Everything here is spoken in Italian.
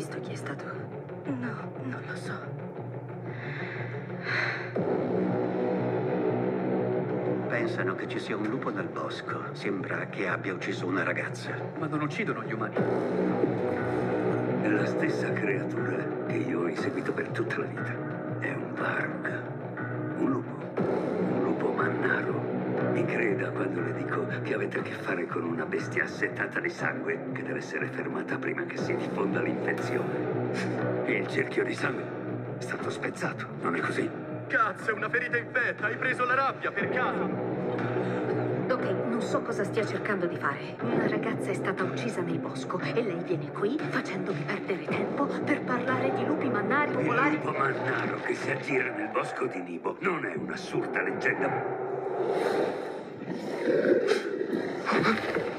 visto chi è stato? No, non lo so. Pensano che ci sia un lupo nel bosco. Sembra che abbia ucciso una ragazza. Ma non uccidono gli umani. È la stessa creatura che io ho inseguito per tutta la vita. È un varg. Un lupo mannaro. Mi creda quando le dico che avete a che fare con una bestia assetata di sangue che deve essere fermata prima che si diffonda l'infezione. Il cerchio di sangue è stato spezzato, non è così? Cazzo, è una ferita infetta! Hai preso la rabbia, per caso? Ok, non so cosa stia cercando di fare. Una ragazza è stata uccisa nel bosco e lei viene qui facendomi perdere tempo per parlare di lupi mannari popolari. Il lupo mannaro che si aggira nel bosco di Nibo non è un'assurda leggenda.